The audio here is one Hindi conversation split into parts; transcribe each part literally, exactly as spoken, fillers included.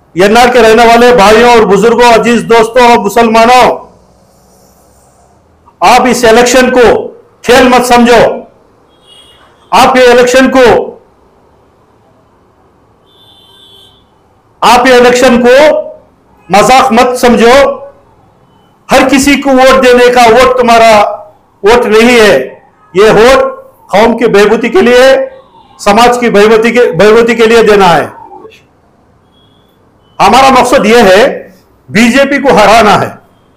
एनआर के रहने वाले भाइयों और बुजुर्गों, अजीज दोस्तों और मुसलमानों, आप इस इलेक्शन को खेल मत समझो। आप ये इलेक्शन को आप ये इलेक्शन को मजाक मत समझो। हर किसी को वोट देने का वोट तुम्हारा वोट नहीं है। ये वोट कौम की बहबूदी के लिए, समाज की बहबूदी के बहबूदी के लिए देना है। हमारा मकसद यह है बीजेपी को हराना है।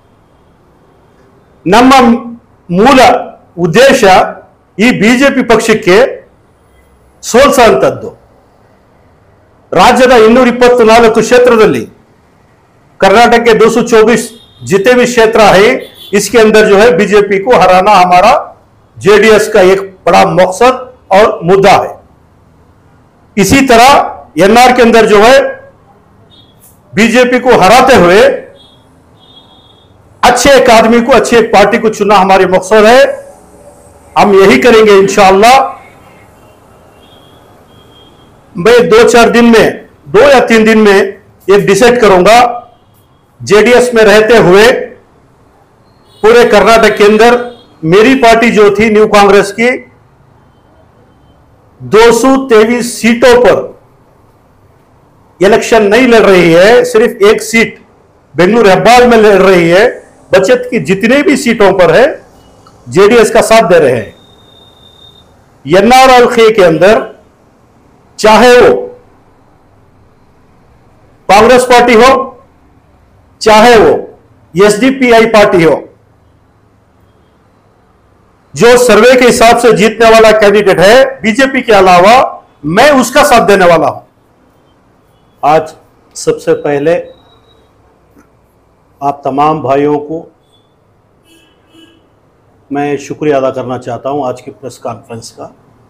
ನಮ್ಮ ಮೂಲ ಉದ್ದೇಶ ಈ ಬಿಜೆಪಿ ಪಕ್ಷಕ್ಕೆ ಸೋಲಿಸುವಂತದ್ದು। राज्यದ ಇನ್ನೂರ ಇಪ್ಪತ್ತನಾಲ್ಕು क्षेत्रದಲ್ಲಿ कर्नाटक के दो सौ चौबीस जितने भी क्षेत्र है, इसके अंदर जो है बीजेपी को हराना हमारा जेडीएस का एक बड़ा मकसद और मुद्दा है। इसी तरह एनआर के अंदर जो है बीजेपी को हराते हुए अच्छे एक आदमी को, अच्छे एक पार्टी को चुनना हमारी मकसद है। हम यही करेंगे इंशाअल्लाह। मैं दो चार दिन में, दो या तीन दिन में एक डिसाइड करूंगा। जेडीएस में रहते हुए पूरे कर्नाटक के अंदर मेरी पार्टी जो थी न्यू कांग्रेस की दो सौ तेईस सीटों पर इलेक्शन नहीं लड़ रही है, सिर्फ एक सीट बेंगलुरु हेब्बाल में लड़ रही है। बचत की जितने भी सीटों पर है जेडीएस का साथ दे रहे हैं। एनआर हल्के के अंदर चाहे वो कांग्रेस पार्टी हो, चाहे वो एसडीपीआई पार्टी हो, जो सर्वे के हिसाब से जीतने वाला कैंडिडेट है बीजेपी के अलावा, मैं उसका साथ देने वाला हूं। आज सबसे पहले आप तमाम भाइयों को मैं शुक्रिया अदा करना चाहता हूं आज की प्रेस कॉन्फ्रेंस का।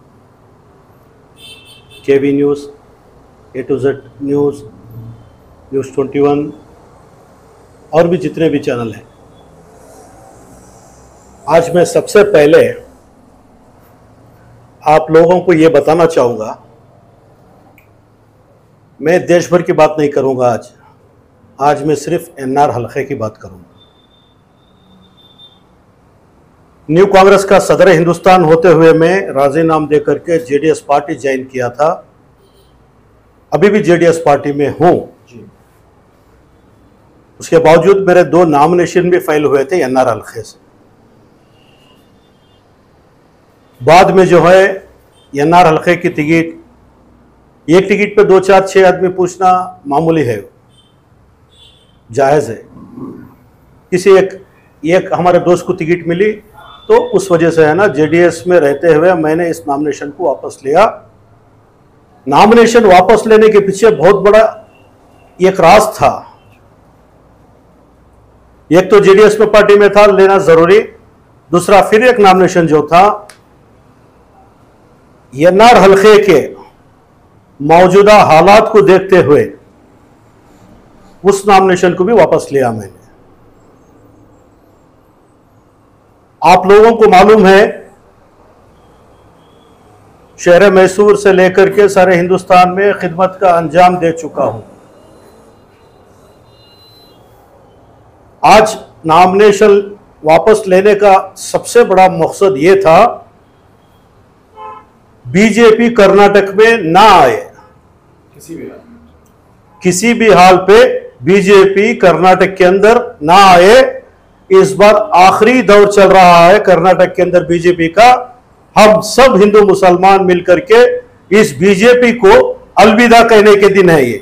KV news, A to Z news, news twenty one और भी जितने भी चैनल हैं, आज मैं सबसे पहले आप लोगों को ये बताना चाहूँगा, मैं देश भर की बात नहीं करूँगा आज आज मैं सिर्फ एनआर हल्के की बात करूँगा। न्यू कांग्रेस का सदर हिंदुस्तान होते हुए मैं राजीनामा देकर के जेडीएस पार्टी ज्वाइन किया था। अभी भी जेडीएस पार्टी में हूँ। उसके बावजूद मेरे दो नॉमिनेशन भी फाइल हुए थे एनआर हल्के से। बाद में जो है एनआर हल्के की टिकट, एक टिकट पे दो चार छह आदमी पूछना मामूली है, जायज़ है। किसी एक एक हमारे दोस्त को टिकट मिली तो उस वजह से है ना, जेडीएस में रहते हुए मैंने इस नॉमिनेशन को वापस लिया। नॉमिनेशन वापस लेने के पीछे बहुत बड़ा एक राज था। एक तो जेडीएस में पार्टी में था, लेना जरूरी। दूसरा फिर एक नॉमिनेशन जो था एनआर हल्के के मौजूदा हालात को देखते हुए उस नॉमिनेशन को भी वापस लिया मैंने। आप लोगों को मालूम है, शहर मैसूर से लेकर के सारे हिंदुस्तान में खिदमत का अंजाम दे चुका हूं। आज नॉमिनेशन वापस लेने का सबसे बड़ा मकसद यह था, बीजेपी कर्नाटक में ना आए। किसी भी किसी भी हाल पे बीजेपी कर्नाटक के अंदर ना आए। इस बार आखिरी दौर चल रहा है कर्नाटक के अंदर बीजेपी का। हम सब हिंदू मुसलमान मिलकर के इस बीजेपी को अलविदा कहने के दिन है ये।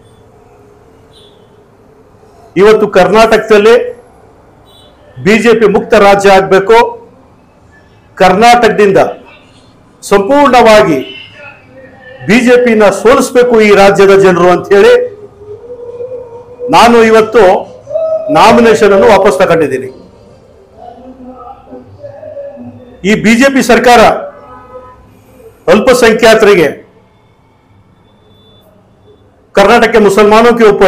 ಇವತ್ತು ಕರ್ನಾಟಕದಲ್ಲಿ ಬಿಜೆಪಿ ಮುಕ್ತ ರಾಜ್ಯ ಆಗಬೇಕು, ಕರ್ನಾಟಕದಿಂದ ಸಂಪೂರ್ಣವಾಗಿ ಬಿಜೆಪಿನ ಸೋಲಿಸಬೇಕು ಈ ರಾಜ್ಯದ ಜನರು ಅಂತ ಹೇಳಿ ನಾನು ಇವತ್ತು ನಾಮಿನೇಷನ್ ಅನ್ನು ವಾಪಸ್ ತಗೊಂಡಿದ್ದೀನಿ। ಈ ಬಿಜೆಪಿ ಸರ್ಕಾರ अल्पसंख्यकರಿಗೆ, कर्नाटक के मुसलमानों के ऊपर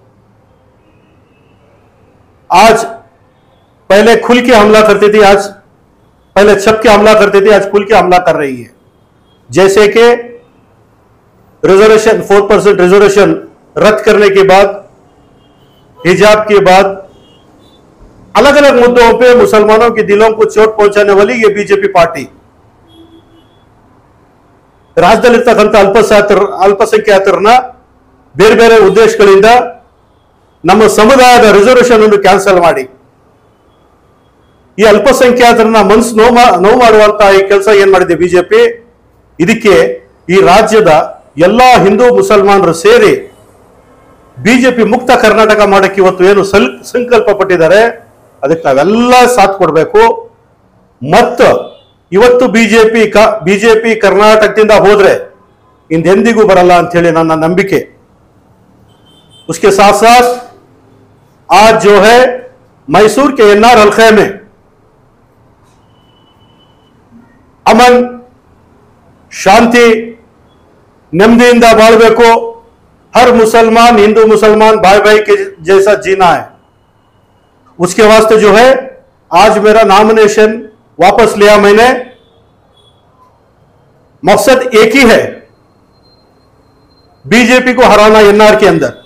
आज पहले खुल के हमला करती थी, आज पहले छप के हमला करती थी, आज खुल के हमला कर रही है। जैसे कि रिजर्वेशन, फोर परसेंट रिजर्वेशन रद्द करने के बाद, हिजाब के बाद, अलग अलग मुद्दों पे मुसलमानों के दिलों को चोट पहुंचाने वाली ये बीजेपी पार्टी ರಾಜ್ಯದಲ್ಲಿರ್ತಕ್ಕಂಥ ಅಲ್ಪಸಂಖ್ಯಾತರ ಅಲ್ಪಸಂಖ್ಯಾತರನ್ನ ಬೇರೆ ಬೇರೆ ಉದ್ದೇಶಗಳಿಂದ ನಮ್ಮ ಸಮುದಾಯದ ರಿಸರ್ವೇಶನ್ ಅನ್ನು ಕ್ಯಾನ್ಸಲ್ ಮಾಡಿ ಈ ಅಲ್ಪಸಂಖ್ಯಾತರನ್ನ ಮನಸ್ಸು ನೋವು ನೋವು ಮಾಡುವಂತ ಈ ಕೆಲಸ ಏನ್ ಮಾಡಿದೆ ಬಿಜೆಪಿ. ಇದಕ್ಕೆ ಈ ರಾಜ್ಯದ ಎಲ್ಲಾ ಹಿಂದೂ ಮುಸಲ್ಮಾನರು ಸೇರಿ ಬಿಜೆಪಿ ಮುಕ್ತ ಕರ್ನಾಟಕ ಮಾಡಕ್ಕೆ ಇವತ್ತು ಏನು ಸಂಕಲ್ಪ ಪಟ್ಟಿದ್ದಾರೆ, ಅದಕ್ಕೆ ನಾವೆಲ್ಲ ಸಾಥ್ ಕೊಡಬೇಕು. ಮತ್ತು ಇವತ್ತು ಬಿಜೆಪಿ ಬಿಜೆಪಿ कर्नाटकದಿಂದ ಹೋದ್ರೆ ಇಂದೆಂದಿಗೂ ಬರಲ್ಲ ಅಂತ ಹೇಳಿ ನನ್ನ ನಂಬಿಕೆ. उसके साथ साथ आज जो है मैसूर के एनआर हल्के में अमन शांति नेಮ್ಮದಿಯಿಂದ ಬಾಳಬೇಕು, हर मुसलमान हिंदू मुसलमान भाई भाई के जैसा जीना है. उसके वास्ते जो है आज मेरा नॉमिनेशन वापस लिया मैंने. मकसद एक ही है, बीजेपी को हराना. एनआर के अंदर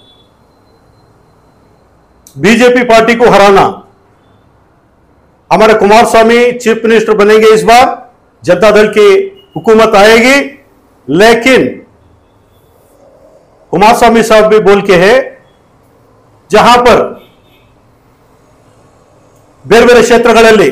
बीजेपी पार्टी को हराना. हमारे कुमार स्वामी चीफ मिनिस्टर बनेंगे इस बार, जनता दल की हुकूमत आएगी. लेकिन कुमार स्वामी साहब भी बोल के है, जहां पर ಬೇರೆ ಬೇರೆ ಕ್ಷೇತ್ರಗಳಲ್ಲಿ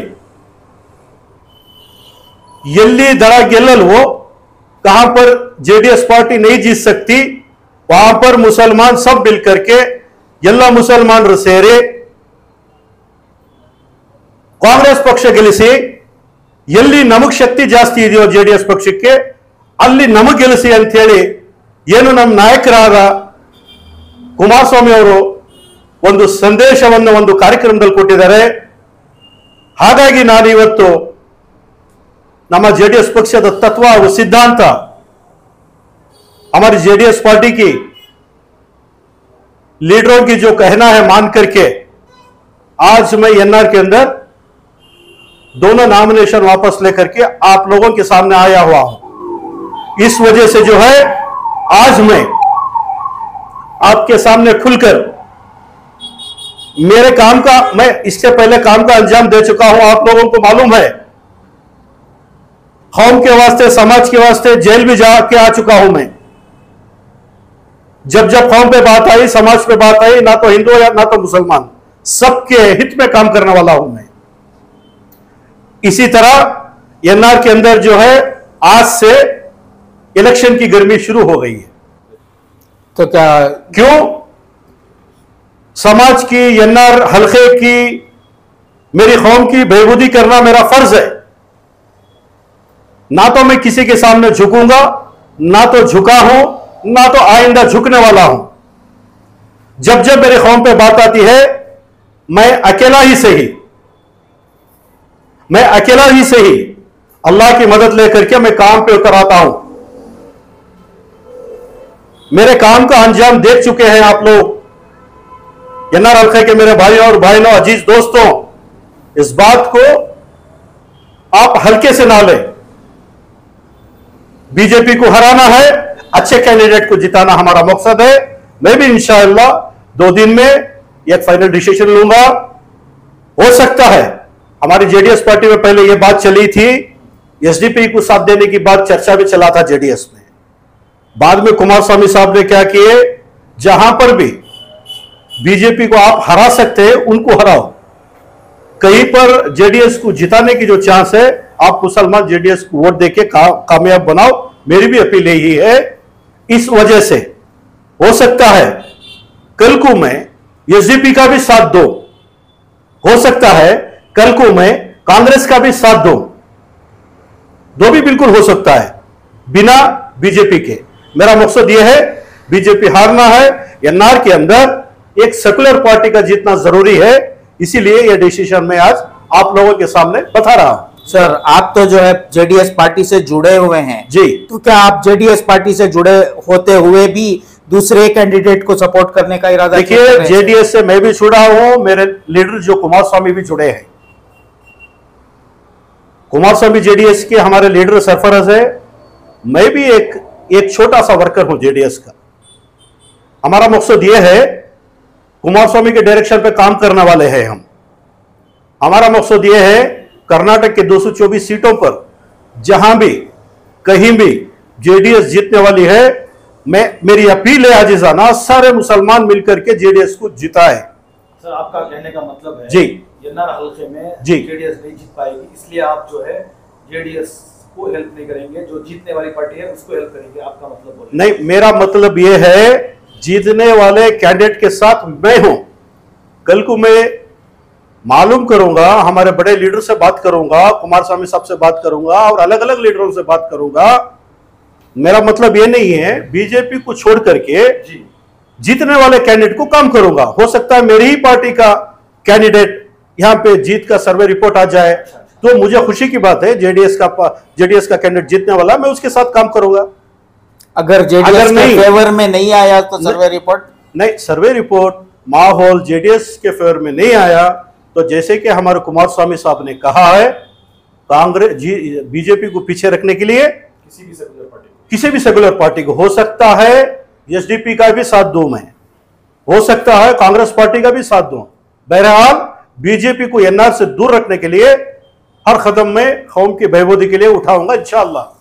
ಎಲ್ಲಿ ದಳ ಗೆಲ್ಲಲ್ವೋ, कहां पर जेडीएस पार्टी नहीं जीत सकती, वहां पर मुसलमान सब मिलकर के ಎಲ್ಲ ಮುಸಲ್ಮಾನರು ಸೇರಿ ಕಾಂಗ್ರೆಸ್ ಪಕ್ಷ ಗೆಲ್ಲಿಸಿ, ಎಲ್ಲಿ ನಮಗೆ ಶಕ್ತಿ ಜಾಸ್ತಿ ಇದೆಯೋ ಜೆಡಿಎಸ್ ಪಕ್ಷಕ್ಕೆ ಅಲ್ಲಿ ನಮಗೆ ಗೆಲ್ಲಿಸಿ ಅಂತ ಹೇಳಿ ಏನು ನಮ್ಮ ನಾಯಕರಾದ ಕುಮಾರಸ್ವಾಮಿ ಅವರು ಒಂದು ಸಂದೇಶವನ್ನು ಒಂದು ಕಾರ್ಯಕ್ರಮದಲ್ಲಿ ಕೊಟ್ಟಿದ್ದಾರೆ. ಹಾಗಾಗಿ ನಾನು ಇವತ್ತು ನಮ್ಮ जेडीएस पक्षದ तत्व और सिद्धांत, हमारी जेडीएस पार्टी की लीडरों की जो कहना है मान करके आज मैं एनआर के अंदर दोनों नॉमिनेशन वापस लेकर के आप लोगों के सामने आया हुआ हूं. इस वजह से जो है आज मैं आपके सामने खुलकर मेरे काम का, मैं इससे पहले काम का अंजाम दे चुका हूं, आप लोगों को मालूम है. कौम के वास्ते, समाज के वास्ते जेल भी जाके आ चुका हूं मैं. जब जब कौम पे बात आई, समाज पे बात आई, ना तो हिंदू या ना तो मुसलमान, सबके हित में काम करने वाला हूं मैं. इसी तरह एनआर के अंदर जो है आज से इलेक्शन की गर्मी शुरू हो गई है. तो क्या क्यों? समाज की, एनआर हल्के की, मेरी कौम की बेबूदी करना मेरा फर्ज है. ना तो मैं किसी के सामने झुकूंगा, ना तो झुका हूं, ना तो आइंदा झुकने वाला हूं. जब जब मेरे कौम पे बात आती है, मैं अकेला ही सही मैं अकेला ही सही अल्लाह की मदद लेकर के मैं काम पे उतर आता हूं. मेरे काम का अंजाम देख चुके हैं आप लोग. एनआर हल्के के मेरे भाइयों और बहनों, अजीज दोस्तों, इस बात को आप हल्के से ना लें. बीजेपी को हराना है, अच्छे कैंडिडेट को जिताना हमारा मकसद है. मैं भी इंशाअल्लाह दो दिन में एक फाइनल डिसीजन लूंगा. हो सकता है हमारी जेडीएस पार्टी में पहले यह बात चली थी, एसडीपी को साथ देने की बात चर्चा भी चला था जेडीएस में. बाद में कुमार स्वामी साहब ने क्या किए, जहां पर भी बीजेपी को आप हरा सकते हैं उनको हराओ. कहीं पर जेडीएस को जिताने की जो चांस है, आप मुसलमान जेडीएस को वोट देके का, कामयाब बनाओ. मेरी भी अपील यही है. इस वजह से हो सकता है कल को मैं एसडीपी का भी साथ दो, हो सकता है कल को मैं कांग्रेस का भी साथ दो. दो भी बिल्कुल हो सकता है बिना बीजेपी के. मेरा मकसद यह है, बीजेपी हारना है. एनआर के अंदर एक सेकुलर पार्टी का जीतना जरूरी है. इसीलिए यह डिसीजन मैं आज आप लोगों के सामने बता रहा हूं. सर, आप तो जो है जेडीएस पार्टी से जुड़े हुए हैं जी, तो क्या आप जेडीएस पार्टी से जुड़े होते हुए भी दूसरे कैंडिडेट को सपोर्ट करने का इरादा? देखिए, जेडीएस से मैं भी जुड़ा हूं, मेरे लीडर जो कुमार स्वामी भी जुड़े हैं. कुमार स्वामी जेडीएस के हमारे लीडर सरफराज है. मैं भी एक एक छोटा सा वर्कर हूं जेडीएस का. हमारा मकसद यह है, कुमार स्वामी के डायरेक्शन पे काम करने वाले हैं हम। हमारा मकसद यह है, कर्नाटक के दो सौ चौबीस सीटों पर जहां भी कहीं भी जेडीएस जीतने वाली है, मैं मेरी अपील है आजिजाना, सारे मुसलमान मिलकर के जेडीएस को जिताए। सर, आपका कहने का मतलब है जी, यन्नार हल्के में जी जेडीएस नहीं जीत पाएगी, इसलिए आप जो है जेडीएस को हेल्प नहीं करेंगे, जो जीतने वाली पार्टी है उसको हेल्प करेंगे, आपका मतलब बोलिए। नहीं, मेरा मतलब यह है, जीतने वाले कैंडिडेट के साथ मैं हूं। कल को मैं मालूम करूंगा, हमारे बड़े लीडर से बात करूंगा, कुमार स्वामी साहब से बात करूंगा और अलग अलग लीडरों से बात करूंगा। मेरा मतलब यह नहीं है बीजेपी को छोड़ करके जी जीतने वाले कैंडिडेट को काम करूंगा। हो सकता है मेरी ही पार्टी का कैंडिडेट यहां पे जीत का सर्वे रिपोर्ट आ जाए, तो मुझे खुशी की बात है, जेडीएस का जेडीएस का कैंडिडेट जीतने वाला, मैं उसके साथ काम करूंगा। अगर जेडीएस के फेवर में नहीं आया तो सर्वे रिपोर्ट नहीं, सर्वे रिपोर्ट माहौल जेडीएस के फेवर में नहीं आया तो जैसे कि हमारे कुमार स्वामी साहब ने कहा है, कांग्रेस बीजेपी को पीछे रखने के लिए किसी भी सेकुलर पार्टी को किसी भी सेकुलर पार्टी को, हो सकता है एसडीपी का भी साथ दूं मैं, हो सकता है कांग्रेस पार्टी का भी साथ दूं। बहरहाल बीजेपी को एनआर से दूर रखने के लिए हर कदम में कौम की बहबूदी के लिए उठाऊंगा इंशाअल्लाह।